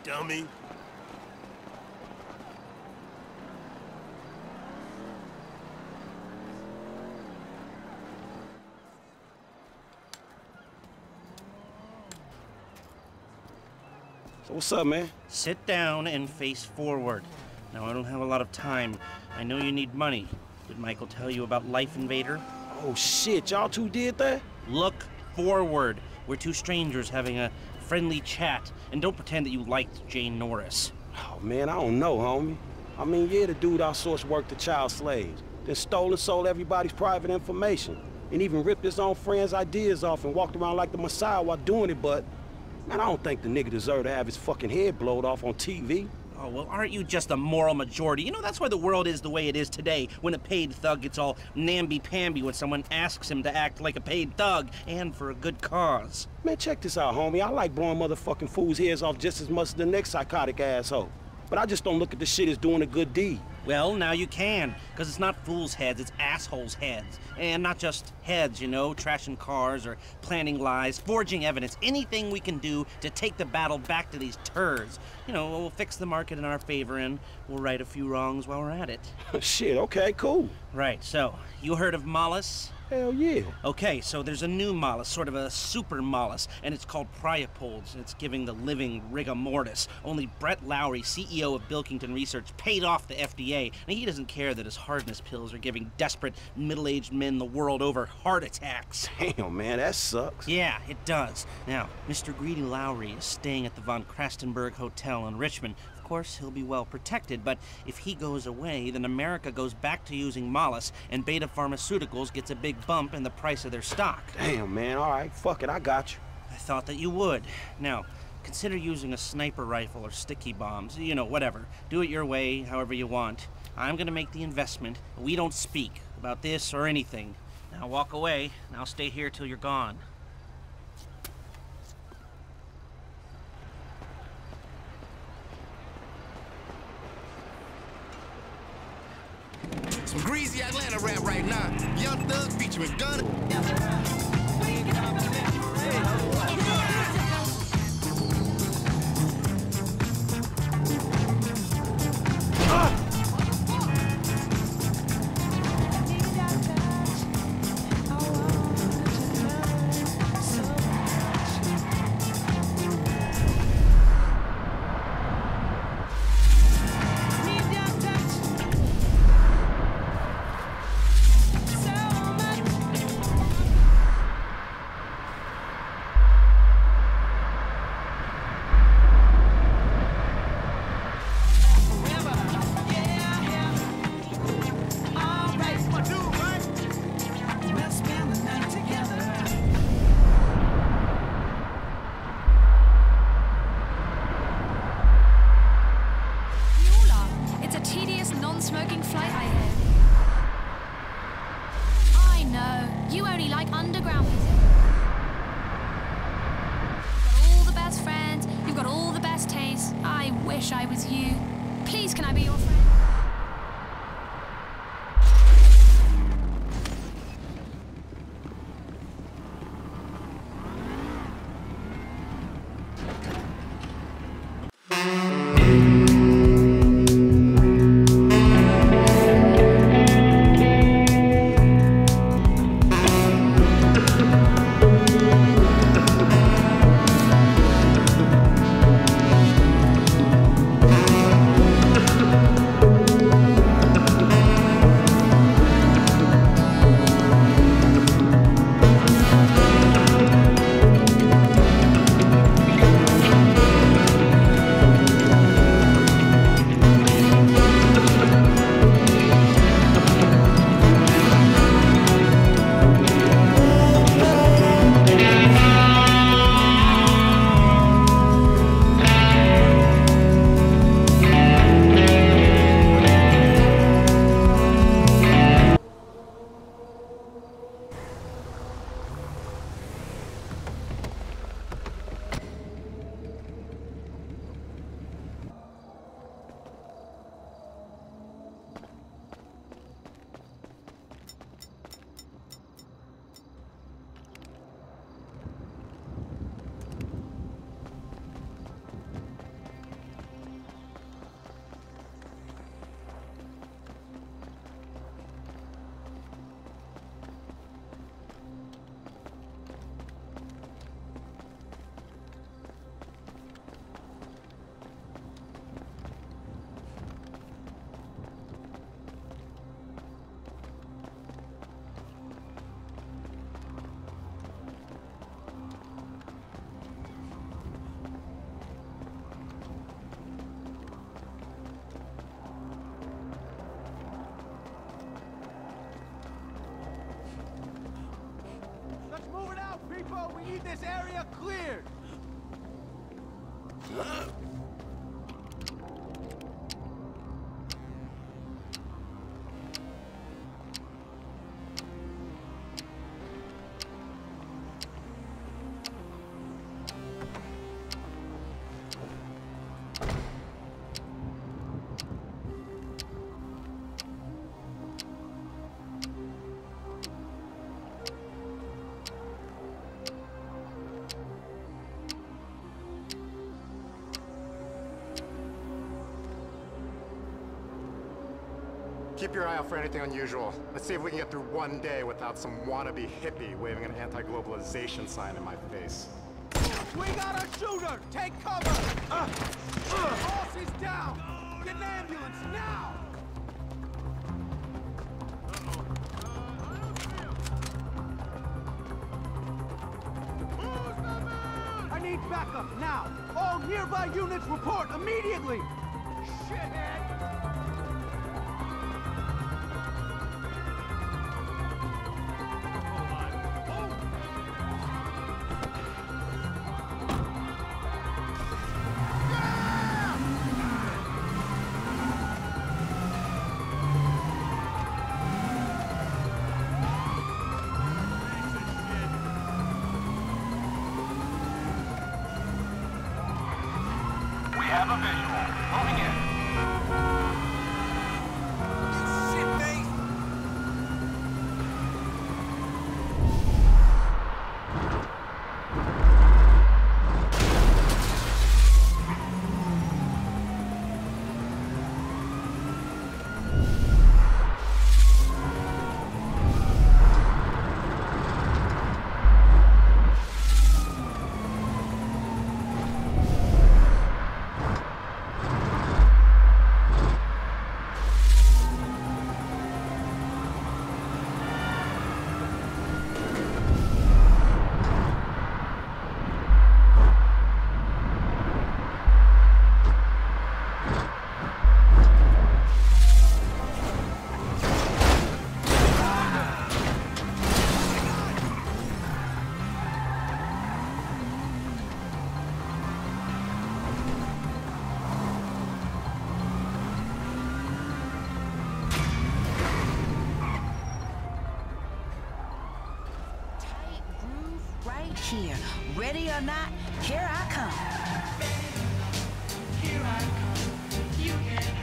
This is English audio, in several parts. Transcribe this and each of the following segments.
dummy. So what's up, man? Sit down and face forward. Now, I don't have a lot of time. I know you need money. Did Michael tell you about Life Invader? Oh shit, y'all two did that? Look forward. We're two strangers having a friendly chat. And don't pretend that you liked Jane Norris. Oh man, I don't know, homie. I mean, yeah, the dude outsourced work to child slaves, then stole and sold everybody's private information, and even ripped his own friends' ideas off and walked around like the Messiah while doing it, but man, I don't think the nigga deserved to have his fucking head blowed off on TV. Oh, well, aren't you just a moral majority? You know, that's why the world is the way it is today, when a paid thug gets all namby-pamby when someone asks him to act like a paid thug, and for a good cause. Man, check this out, homie. I like blowing motherfucking fools' heads off just as much as the next psychotic asshole. But I just don't look at this shit as doing a good deed. Well, now you can, because it's not fools' heads, it's assholes' heads. And not just heads, you know, trashing cars or planning lies, forging evidence, anything we can do to take the battle back to these turds. You know, we'll fix the market in our favor and we'll right a few wrongs while we're at it. Shit, okay, cool. Right, so, you heard of Mollis? Hell yeah. Okay, so there's a new Mollis, sort of a super Mollis, and it's called Priapold, and it's giving the living rigor mortis. Only Brett Lowry, CEO of Bilkington Research, paid off the FDA, and he doesn't care that his hardness pills are giving desperate, middle-aged men the world over heart attacks. Damn, man, that sucks. Yeah, it does. Now, Mr. Greedy Lowry is staying at the Von Krastenberg Hotel in Richmond. Of course, he'll be well protected, but if he goes away, then America goes back to using Mollis, and Beta Pharmaceuticals gets a big bump in the price of their stock. Damn, man, all right, fuck it, I got you. I thought that you would. Now, consider using a sniper rifle or sticky bombs, you know, whatever. Do it your way, however you want. I'm gonna make the investment. We don't speak about this or anything. Now walk away, and I'll stay here till you're gone. Some greasy Atlanta rap right now. Young Thug featuring Gunna. non-smoking flight, I hear. I know, you only like underground music. You've got all the best friends, you've got all the best tastes. I wish I was you. Please, can I be your friend? Bravo, we need this area cleared! Keep your eye out for anything unusual. Let's see if we can get through one day without some wannabe hippie waving an anti-globalization sign in my face. We got a shooter! Take cover! Boss is down! Get an ambulance, now! I need backup, now! All nearby units report immediately! Shithead! Have a visual. Moving in. Shit-face! Here, ready or not, here I come. Here I come. You can't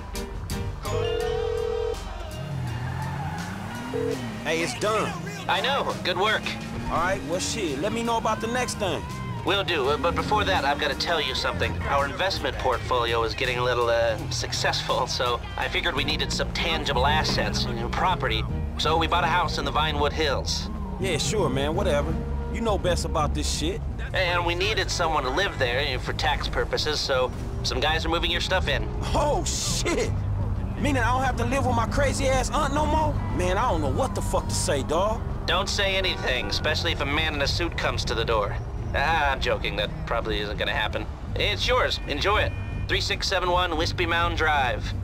hide. Hey, it's done. I know. Good work. All right, well, shit, let me know about the next thing. Will do, but before that, I've got to tell you something. Our investment portfolio is getting a little, successful, so I figured we needed some tangible assets, property. So we bought a house in the Vinewood Hills. Yeah, sure, man, whatever. You know best about this shit. And we needed someone to live there for tax purposes, so some guys are moving your stuff in. Oh, shit! Meaning I don't have to live with my crazy-ass aunt no more? Man, I don't know what the fuck to say, dawg. Don't say anything, especially if a man in a suit comes to the door. I'm joking, that probably isn't gonna happen. It's yours, enjoy it. 3671 Wispy Mound Drive.